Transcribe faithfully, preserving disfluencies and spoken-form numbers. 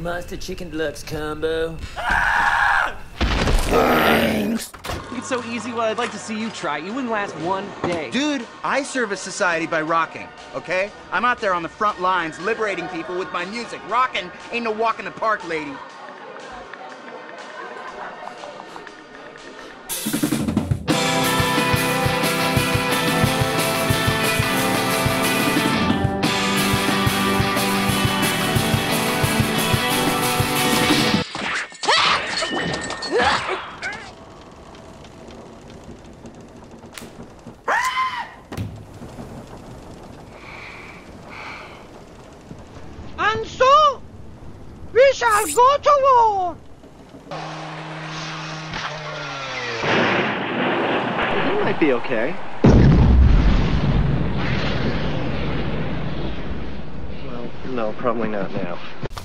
Mustard chicken deluxe combo. Thanks. It's so easy. Well, I'd like to see you try. You wouldn't last one day. Dude, I service society by rocking, okay? I'm out there on the front lines liberating people with my music. Rocking ain't no walk in the park, lady. And so, we shall go to war. You might be okay. Well, no, probably not now.